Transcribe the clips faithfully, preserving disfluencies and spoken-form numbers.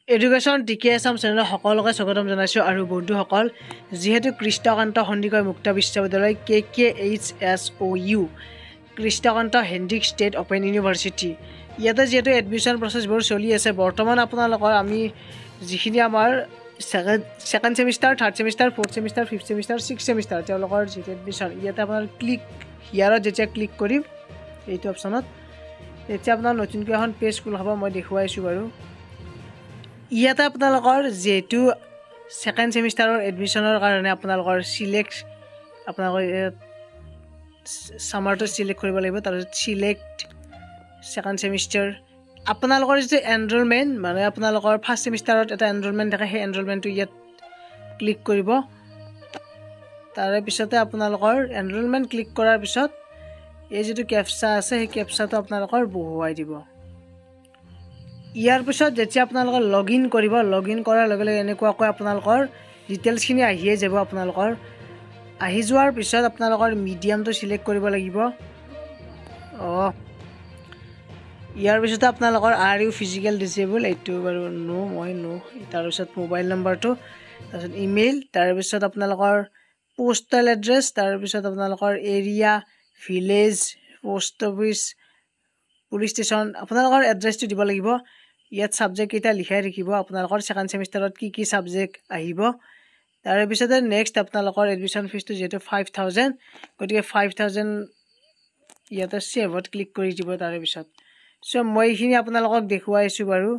education টিকে আছাম চেনেলৰ সকলোকে স্বাগতম জনাইছোঁ আৰু বন্ধুসকল যিহেতু কৃষ্ণকান্ত সন্দিকৈ মুক্ত বিশ্ববিদ্যালয় K K H S O' U Krishnakanta Handique state open university ইয়াতে যিহেতু এডমিশ্যন প্ৰচেছবোৰ চলি আছে বৰ্তমান আপোনালোকৰ আমি যিখিনি আমাৰ second second semester third semester fourth semester fifth semester six semester তেওঁলোকৰ যিটো এডমিশ্যন ইয়াতে আপোনাৰ ক্লিক হিয়াৰত যেতিয়া ক্লিক কৰিম এইটো অপশ্যনত তেতিয়া আপোনাৰ নতুনকৈ এখন পেজ খোল হ'ব মই দেখুৱাইছোঁ বাৰু ইয়াতে আপোনালোকৰ যেটো সেকেন্ড সেমিষ্টাৰৰ এডমিশনৰ কাৰণে আপোনালোকৰ সিলেক্ট আপোনালোকৰ সামাৰটো সিলেক্ট কৰিব লাগিব তাৰপিছত সিলেক্ট সেকেন্ড সেমিষ্টাৰ আপোনালোকৰ যে এনৰোলমেন্ট মানে আপোনালোকৰ ফাৰ্ষ্ট সেমিষ্টাৰত এটা এনৰোলমেন্ট থাকে সেই এনৰোলমেন্টটো ইয়াত ক্লিক কৰিব তাৰ পিছতে আপোনালোকৰ এনৰোলমেন্ট ক্লিক কৰাৰ পিছত এই যেটো ক্যাপচা আছে সেই ক্যাপচাটো আপোনালোকৰ বহুৱাই দিব ইয়াৰ পিছত যেতিয়া আপোনালোকৰ লগইন কৰিব লগইন কৰাৰ লগে লগে এনেকুৱাকৈ আপোনালোকৰ ডিটেইলছখিনি আহিয়ে যাব আপোনালোকৰ আহি যোৱাৰ পিছত আপোনালোকৰ মিডিয়ামটো সিলেক্ট কৰিব লাগিব অ ইয়াৰ পিছত আপোনালোকৰ আৰ ইউ ফিজিক্যাল ডিসেবল এইটো বাৰু নো মই নো তাৰ পিছত মোবাইল নম্বৰটো তাৰপিছত ইমেইল তাৰ পিছত আপোনালোকৰ পোষ্টেল এড্ৰেছ তাৰ পিছত আপোনালোকৰ area village post office police station আপোনালোকৰ এড্ৰেছটো দিব লাগিব ইয়াত সাবজেক্ট এটা লিখাই ৰাখিব আপোনালোকৰ সেকেন্ড সেমিষ্টাৰত কি কি সাবজেক্ট আহিব তাৰ পিছতে নেক্সট আপোনালোকৰ এডমিশন ফিজটো যেটো ফাইভ থাউজেণ্ড গতিকে ফাইভ থাউজেণ্ড ইয়াতে সেভত ক্লিক কৰি দিব তাৰ পিছত সো মই এইখিনি আপোনালোকক দেখুৱাইছো বাৰু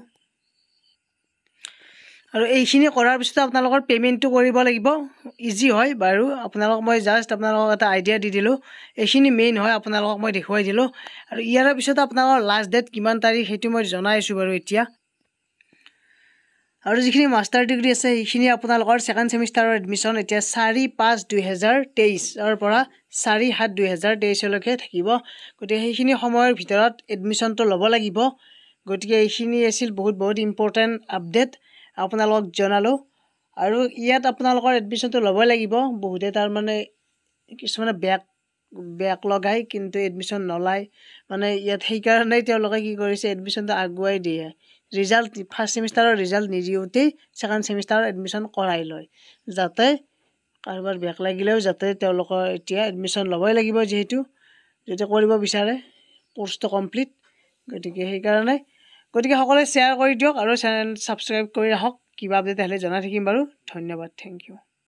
আৰু এইখিনি কৰাৰ পিছত আপোনালোকৰ পেমেন্টটো কৰিব লাগিব ইজি হয় বাৰু আপোনালোক মই জাস্ট আপোনালোকক এটা আইডিয়া দি দিলো এইখিনি মেইন হয় আপোনালোকক মই দেখুৱাই দিলো আৰু ইয়াৰ পিছত আপোনালোকৰ লাষ্ট ডেট কিমান তাৰিখ হেতু মই জনাইছো বাৰু এতিয়া আৰু যিখিনি মাষ্টাৰ ডিগ্ৰী আছে এইখিনি আপোনালোকৰ সেকেন্ড সেমিষ্টাৰৰ এডমিশন এতিয়া চাৰি পাঁচ দুই হাজাৰ তেইছ ৰ পৰা চাৰি সাত দুই হাজাৰ তেইছ লৈকে থাকিব গতিকে সেইখিনি সময়ৰ ভিতৰত এডমিশনটো ল'ব লাগিব গতিকে এইখিনি আছিল বহুত বহুত ইম্পৰ্টেন্ট আপডেট আপোনালোক জনালো আৰু ইয়াত আপোনালোকৰ এডমিশনটো ল'ব লাগিব বহুতে তাৰ মানে কিছুমানে ব্যাক ব্যাক লগাই কিন্তু এডমিশন নলাই মানে ইয়াত সেই কাৰণে তেওঁলোকে কি কৰিছে এডমিশনটো আগুৱাই দিয়ে ৰিজাল্ট ফাৰ্ষ্ট সেমিষ্টাৰৰ ৰিজাল্ট নিদিওতে সেকেন্ড সেমিষ্টাৰৰ এডমিশন কৰাই লয় যাতে কাৰোবাৰ ব্যাক লাগিলেও যাতে তেওঁলোকৰ এতিয়া এডমিশন ল'বই লাগিব যেহেতু যদি কৰিব বিচাৰে কোৰ্সটো কমপ্লিট গতিকে সেই কাৰণে গতিকে সকলোৱে শেয়াৰ কৰি দিয়ক আৰু চেনেল সাবস্ক্ৰাইব কৰি ৰাখক কিবা আপডেট আহিলে জনাই থাকিম বাৰু ধন্যবাদ থ্যাংক ইউ